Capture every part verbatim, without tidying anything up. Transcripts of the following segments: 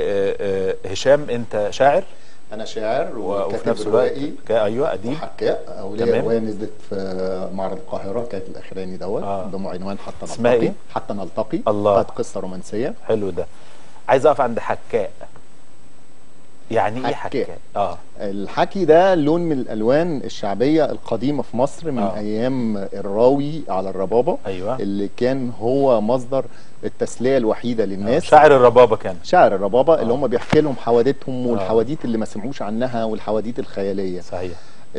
هشام انت شاعر؟ انا شاعر وفي نفس الوقت ايوه اديب وحكاء. اولياء روايه نزلت في معرض القاهره كانت الاخراني دوت آه. بعنوان حتى اسمها نلتقي. إيه؟ حتى نلتقي. الله. كانت قصه رومانسيه. حلو ده. عايز اقف عند حكاء. يعني ايه حكاء؟ حكاء؟ اه الحكي ده لون من الالوان الشعبيه القديمه في مصر من آه. ايام الراوي على الربابه. ايوه. اللي كان هو مصدر التسليه الوحيده للناس. آه. شاعر الربابه كان شاعر الربابه آه. اللي هم بيحكي لهم حواديتهم والحواديت اللي ما سمعوش عنها والحواديت الخياليه. صحيح.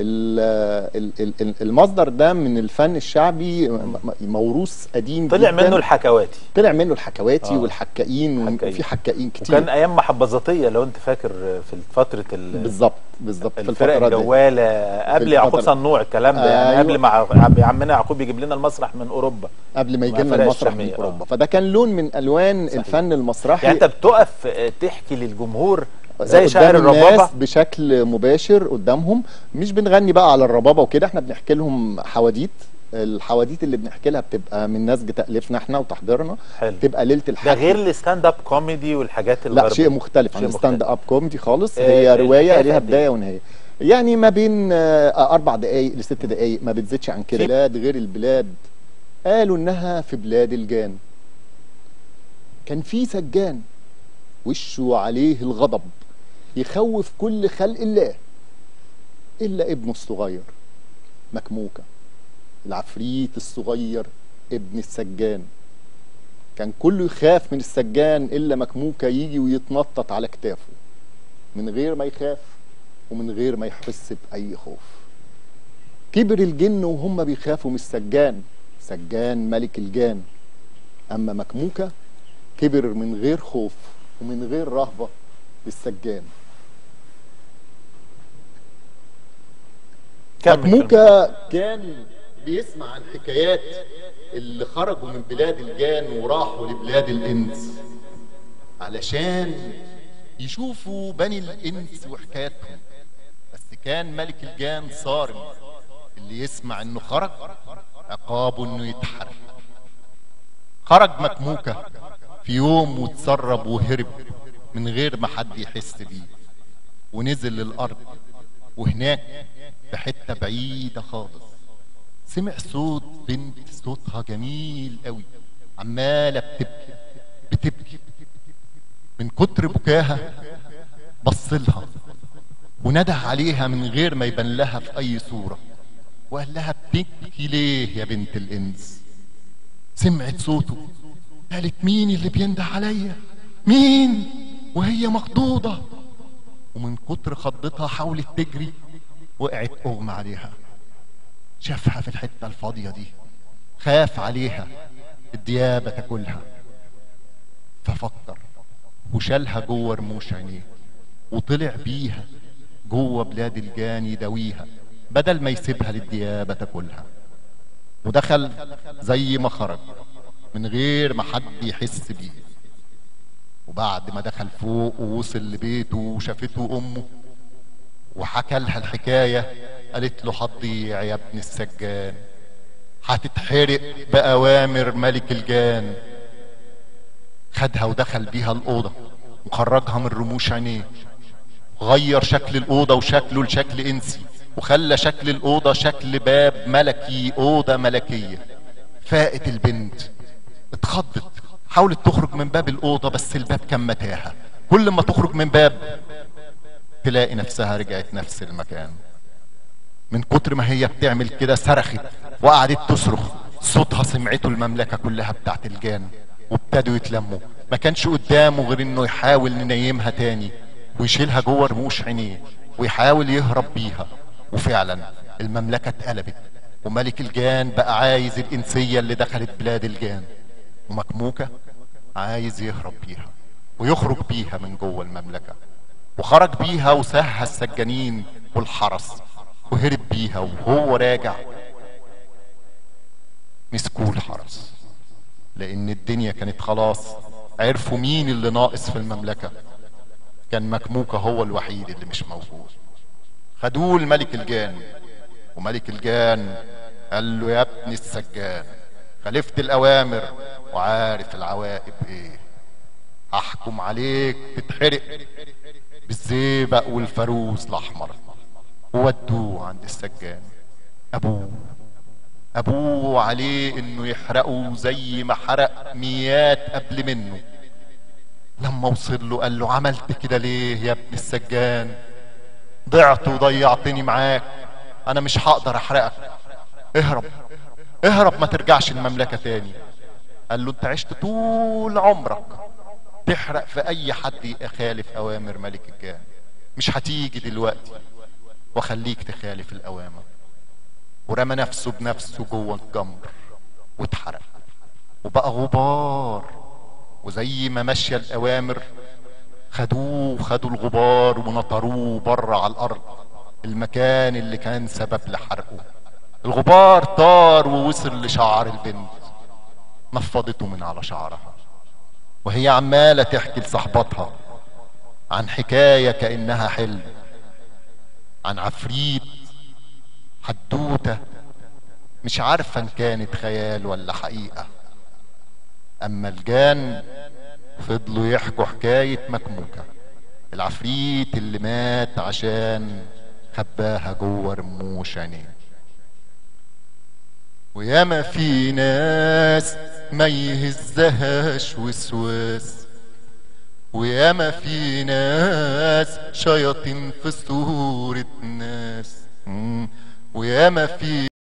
المصدر ده من الفن الشعبي موروث قديم طلع جدا. منه الحكواتي. طلع منه الحكواتي آه. والحكائين حكائين. وفي حكائين كتير. وكان ايام محبذاتيه لو انت فاكر في فتره بالظبط بالظبط في الفرق الجواله قبل يعقوب صنوع الكلام ده. يعني أيوة. قبل ما عمنا يعقوب يجيب لنا المسرح من اوروبا، قبل ما يجي لنا المسرح من اوروبا. آه. فده كان لون من الوان صحيح. الفن المسرحي. يعني انت بتقف تحكي للجمهور زي شاعر الربابه بشكل مباشر قدامهم، مش بنغني بقى على الربابه وكده، احنا بنحكي لهم حواديت. الحواديت اللي بنحكي لها بتبقى من نسج تأليفنا احنا وتحضيرنا. حلو. تبقى ليله الحكي. ده غير الستاند اب كوميدي والحاجات الغربيه. لا، شيء مختلف عن الستاند اب كوميدي خالص. آه هي روايه ليها بدايه ونهايه، يعني ما بين آه اربع دقائق لست دقائق، ما بتزيدش عن كده. بلاد غير البلاد قالوا انها في بلاد الجان. كان في سجان وشه عليه الغضب يخوف كل خلق الله الا ابنه الصغير مكموكه، العفريت الصغير ابن السجان. كان كله يخاف من السجان الا مكموكه يجي ويتنطط على كتافه من غير ما يخاف ومن غير ما يحس باي خوف. كبر الجن وهم بيخافوا من السجان، سجان ملك الجان. اما مكموكه كبر من غير خوف ومن غير رهبه للسجان. مكموكه كان بيسمع عن حكايات اللي خرجوا من بلاد الجان وراحوا لبلاد الانس علشان يشوفوا بني الانس وحكاياتهم. بس كان ملك الجان صارم، اللي يسمع انه خرج عقابه انه يتحرق. خرج مكموكه في يوم واتسرب وهرب من غير ما حد يحس بيه، ونزل للارض. وهناك في حته بعيده خالص سمع صوت بنت صوتها جميل قوي عماله بتبكي بتبكي. من كتر بكاها بصلها ونده عليها من غير ما يبان لها في اي صوره، وقال لها بتبكي ليه يا بنت الانس؟ سمعت صوته قالت مين اللي بينده عليا؟ مين؟ وهي مخضوضه. ومن كتر خضتها حاولت تجري، وقعت اغمى عليها. شافها في الحته الفاضيه دي، خاف عليها الديابه تاكلها، ففكر وشالها جوه رموش عينيه وطلع بيها جوه بلاد الجان يداويها بدل ما يسيبها للديابه تاكلها. ودخل زي ما خرج من غير ما حد يحس بيه. وبعد ما دخل فوق ووصل لبيته وشافته امه وحكى لها الحكايه، قالت له هتضيع يا ابن السجان، هتتحرق باوامر ملك الجان. خدها ودخل بيها الاوضه وخرجها من رموش عينيه، غير شكل الاوضه وشكله لشكل انسي، وخلى شكل الاوضه شكل باب ملكي، اوضه ملكيه. فاقت البنت اتخضت، حاولت تخرج من باب الاوضه بس الباب كان متاهه. كل ما تخرج من باب تلاقي نفسها رجعت نفس المكان. من كتر ما هي بتعمل كده صرخت وقعدت تصرخ، صوتها سمعته المملكه كلها بتاعت الجان، وابتدوا يتلموا. ما كانش قدامه غير انه يحاول ينيمها تاني ويشيلها جوه رموش عينيه ويحاول يهرب بيها. وفعلا المملكه اتقلبت، وملك الجان بقى عايز الانسيه اللي دخلت بلاد الجان، ومكموكه عايز يهرب بيها ويخرج بيها من جوه المملكه. وخرج بيها وسهى السجانين والحرس وهرب بيها. وهو راجع مسكوه الحرس، لان الدنيا كانت خلاص عرفوا مين اللي ناقص في المملكه. كان مكموكه هو الوحيد اللي مش موجود. خدوه لملك الجان، وملك الجان قال له يا ابن السجان، خالفت الاوامر وعارف العواقب ايه. احكم عليك تتحرق بالزيبق والفاروس الاحمر. وودوه عند السجان. ابوه ابوه عليه انه يحرقه زي ما حرق ميات قبل منه. لما وصل له قال له عملت كده ليه يا ابن السجان؟ ضعت وضيعتني معاك، انا مش هقدر احرقك، اهرب اهرب ما ترجعش المملكة تاني. قال له انت عشت طول عمرك تحرق في اي حد يخالف اوامر ملك الجان، مش هتيجي دلوقتي وخليك تخالف الاوامر. ورمى نفسه بنفسه جوه الجمر واتحرق وبقى غبار. وزي ما مشى الاوامر خدوه خدوا الغبار ونطروه بره على الارض، المكان اللي كان سبب لحرقه. الغبار طار ووصل لشعر البنت، نفضته من على شعرها وهي عمالة تحكي لصاحبتها عن حكاية كأنها حلم، عن عفريت، حدوتة مش عارفة ان كانت خيال ولا حقيقة. اما الجان فضلوا يحكوا حكاية مكموكة، العفريت اللي مات عشان خباها جوه رموش عينيه. وياما في ناس ما يهزهاش وسواس، وياما في ناس شياطين في صورة ناس، وياما في